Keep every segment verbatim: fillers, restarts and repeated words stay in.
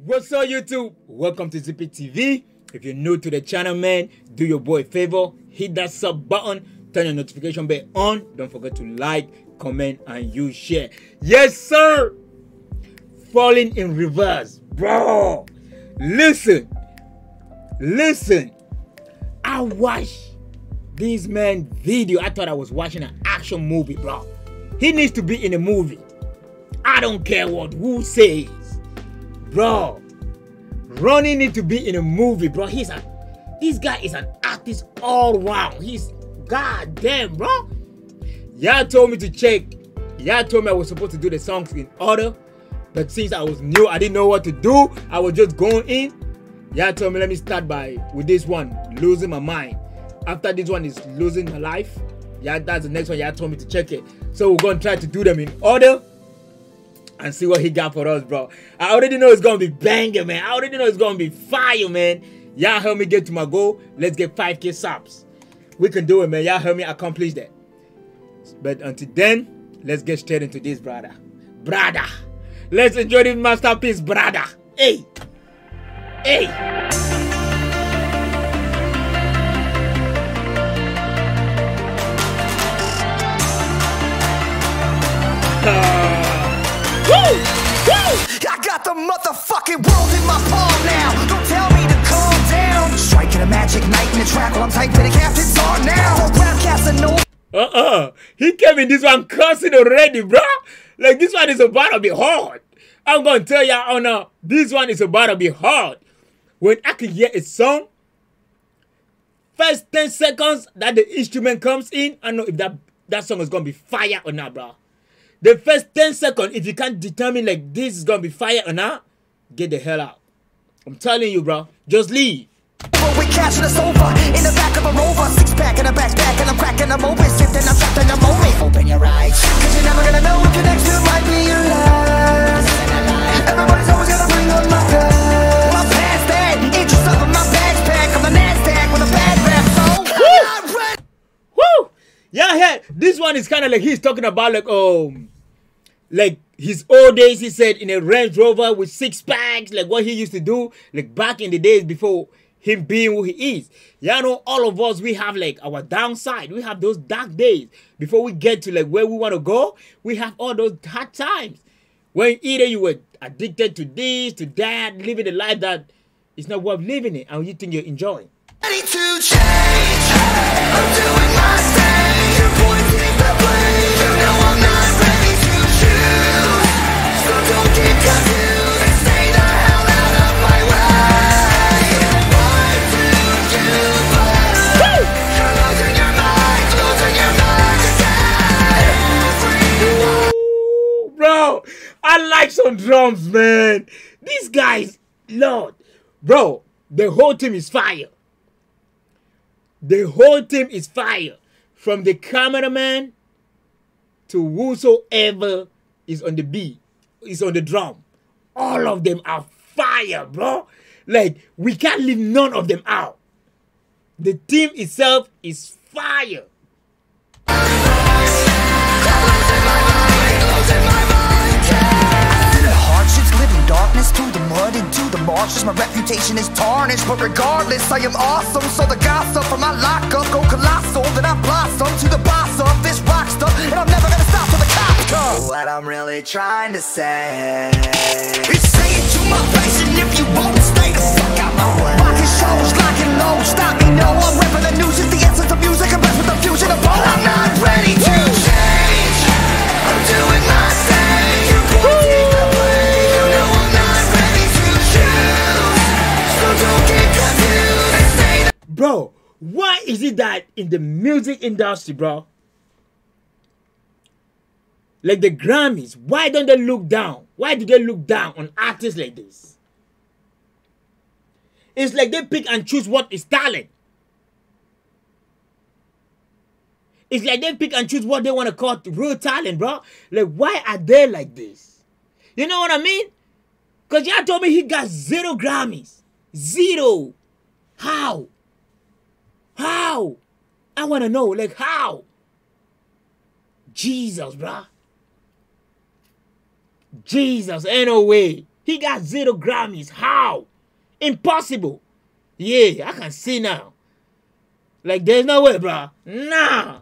What's up, YouTube? Welcome to Zippy T V. If you're new to the channel, man, do your boy a favor, hit that sub button, turn your notification bell on. Don't forget to like, comment, and you share. Yes, sir. Falling in reverse, bro. Listen, listen. I watched this man video. I thought I was watching an action movie, bro. He needs to be in a movie. I don't care what who says. Bro, Ronnie need to be in a movie, bro. He's a, this guy is an artist all round. He's goddamn, bro. Y'all told me to check. Y'all told me I was supposed to do the songs in order, but since I was new, I didn't know what to do. I was just going in. Y'all told me let me start by with this one, Losing My Mind. After this one is Losing My Life. Yeah, that's the next one. Y'all told me to check it. So we're gonna try to do them in order and see what he got for us, bro. I already know it's gonna be banger, man. I already know it's gonna be fire, man. Y'all help me get to my goal. Let's get five K subs. We can do it, man. Y'all help me accomplish that. But until then, let's get straight into this, brother. Brother. Let's enjoy this masterpiece, brother. Hey. Hey. Uh. I got the motherfucking world in my palm now. Don't tell me to calm down. Striking a magic night in the track while I'm typing the captain's on now. Rap Casanova. Uh-uh. He came in this one cussing already, bro. Like, this one is about to be hard. I'm going to tell y'all, oh no, this one is about to be hard. When I can hear a song, first ten seconds that the instrument comes in, I know if that, that song is going to be fire or not, bro. The first ten seconds, if you can't determine like this is gonna be fire or not, get the hell out. I'm telling you, bro. Just leave. We cashing us over in the back of a Rover, six pack in a backpack, and I'm cracking them open, sifting, I'm trapped in the moment. Open your eyes, cause you're never gonna know what connection might be your last. Everybody's always gonna bring on my past. My past that, interest up in my backpack, I'm the NASDAQ with a bad rap, so I'm not ready. Woo! Yeah, yeah. This one is kind of like he's talking about like um. Like his old days, he said, in a Range Rover with six packs, like what he used to do, like back in the days before him being who he is. Y'all know all of us, we have like our downside. We have those dark days. Before we get to like where we want to go, we have all those hard times. When either you were addicted to this, to that, living a life that is not worth living it, and you think you're enjoying. Ready to change, I'm doing my thing. You're pointing the blame. You know I'm not ready to choose, so don't get confused and stay the hell out of my way. What to do, but you're losing your mind, losing your mind again. Ooh, bro, I like some drums, man. These guys, Lord, bro, the whole team is fire. The whole team is fire. From the cameraman to whosoever is on the beat, is on the drum. All of them are fire, bro. Like, we can't leave none of them out. The team itself is fire. Hardships, living darkness through the mud into the marshes. My reputation is tarnished, but regardless, I am awesome. So the gossip from my lockup go colossal. Then I blossom to the boss of this rock stuff, and I'm never gonna stop till the cops come. What I'm really trying to say is say it to my face, and if you won't stay the fuck out my way. Rocking shows, locking low, stop me, no. I'm rapping the news, it's the essence of music. I'm blessed with the fusion of both. I'm not ready to change. I'm doing my thing. You're pointing the blame. You know I'm not ready to choose, so don't get confused and stay the. Bro, why is it that in the music industry, bro, like the Grammys, why don't they look down? Why do they look down on artists like this? It's like they pick and choose what is talent. It's like they pick and choose what they want to call real talent, bro. Like, why are they like this? You know what I mean? Because y'all told me he got zero Grammys. Zero. How? How? I want to know, like, how? Jesus, bro. Jesus, ain't no way. He got zero Grammys. How? Impossible. Yeah, I can see now. Like, there's no way, bro. Nah.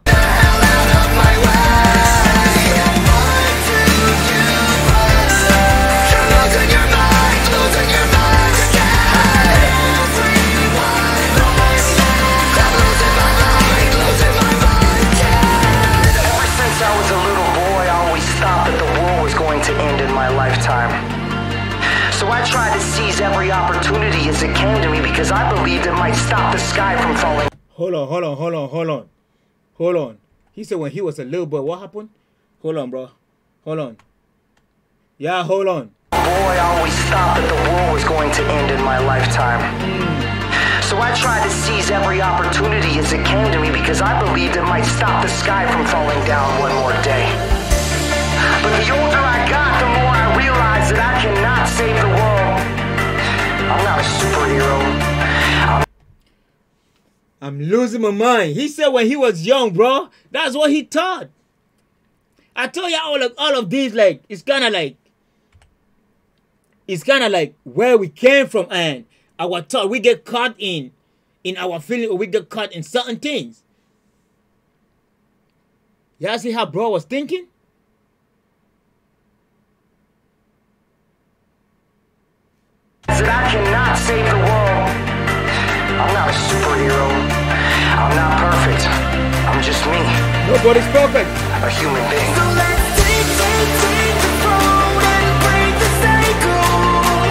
So I tried to seize every opportunity as it came to me because I believed it might stop the sky from falling. Hold on, hold on, hold on, hold on. Hold on. He said when he was a little boy, what happened? Hold on, bro. Hold on. Yeah, hold on. Boy, I always thought that the world was going to end in my lifetime. So I tried to seize every opportunity as it came to me because I believed it might stop the sky from falling down one more day. But the older I got, the more I realized that I cannot save the world. I'm not a superhero. I'm, I'm losing my mind. He said when he was young, bro, that's what he thought. I told you all of, all of these, like, it's kind of like, it's kind of like where we came from and our thought. We get caught in, in our feeling, or we get caught in certain things. Y'all see how bro was thinking? that I cannot save the world. I'm not a superhero. I'm not perfect. I'm just me. Nobody's perfect. A human being. So let's take, take, take the phone and break the cycle.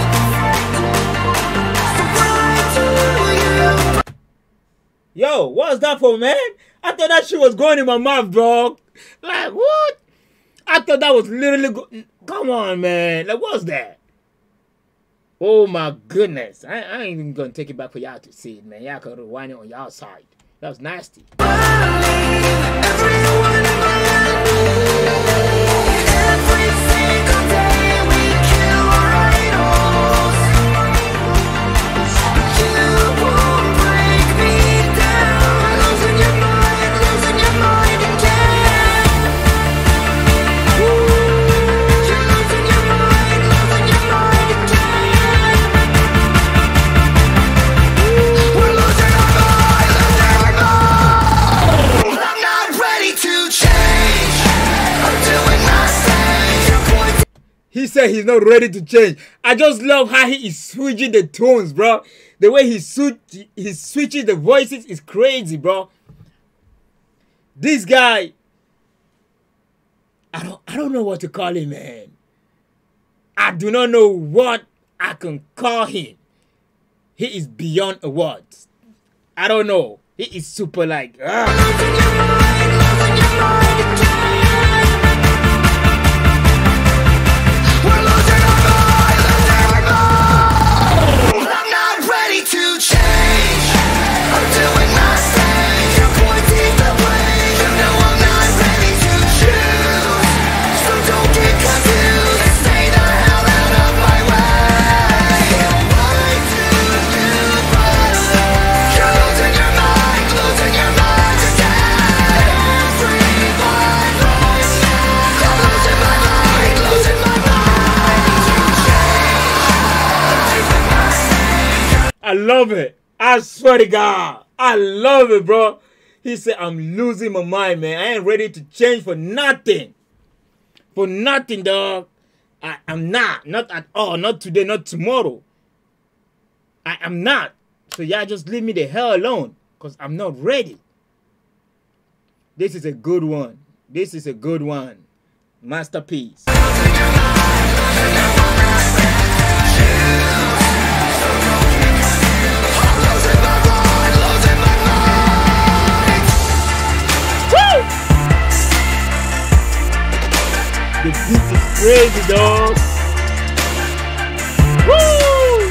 So right to you. Yo, what's that for, man? I thought that shit was going in my mouth, bro. Like, what? I thought that was literally go come on, man. Like, what's that? Oh my goodness. I, I ain't even gonna take it back for y'all to see it, man. Y'all could rewind it on y'all side. That was nasty. Everyone in Miami. Every single day we kill our idols. You won't break me down. Losing your mind, losing your mind again. You're losing your mind, losing your mind again. We're losing our mind, losing our mind. I'm not ready to change. I'm doing my thing. You're pointing. He said he's not ready to change. I just love how he is switching the tones, bro. The way he switch, he's switching the voices is crazy, bro. This guy, I don't, I don't know what to call him, man. I do not know what I can call him. He is beyond a word. I don't know. He is super like, ah. Losing your mind, losing your mind again. We're losing our mind, losing our mind. I'm not ready to change. I'm doing my thing. You're pointing the blame. You know I'm not ready to choose. So don't get confused. Stay the hell out of my way. Why do you bother? You're losing your mind, losing your mind again. Everyone right now. I'm losing my mind, losing my mind. I love it. I swear to God. I love it, bro. He said, I'm losing my mind, man. I ain't ready to change for nothing. For nothing, dog. I, I'm not. Not at all. Not today, not tomorrow. I am not. So y'all just leave me the hell alone. Because I'm not ready. This is a good one. This is a good one. Masterpiece. Woo! The beat is crazy, dog. Woo!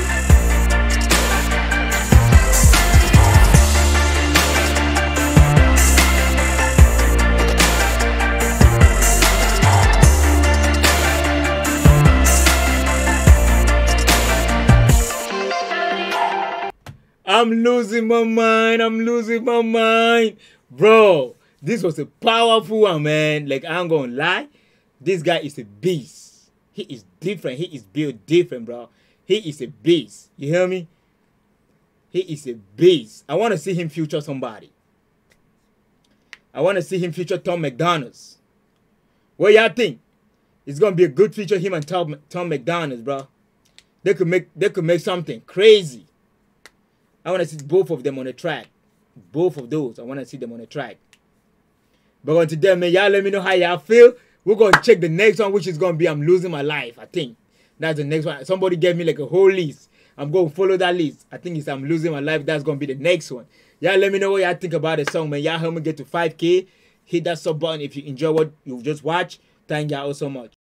I'm losing my mind. I'm losing my mind. Bro, this was a powerful one, man. Like, I'm gonna lie. This guy is a beast. He is different. He is built different, bro. He is a beast. You hear me? He is a beast. I want to see him feature somebody. I want to see him feature Tom McDonald's. What y'all think? It's gonna be a good feature, him and Tom Tom McDonald's, bro. They could make they could make something crazy. I want to see both of them on the track. Both of those. I want to see them on the track. But until then, man, y'all let me know how y'all feel. We're gonna check the next one, which is gonna be I'm Losing My Life. I think that's the next one. Somebody gave me like a whole list. I'm going to follow that list. I think it's I'm Losing My Life. That's going to be the next one. Y'all let me know what y'all think about the song, man. Y'all help me get to five K. Hit that sub button if you enjoy what you just watched. Thank y'all so much.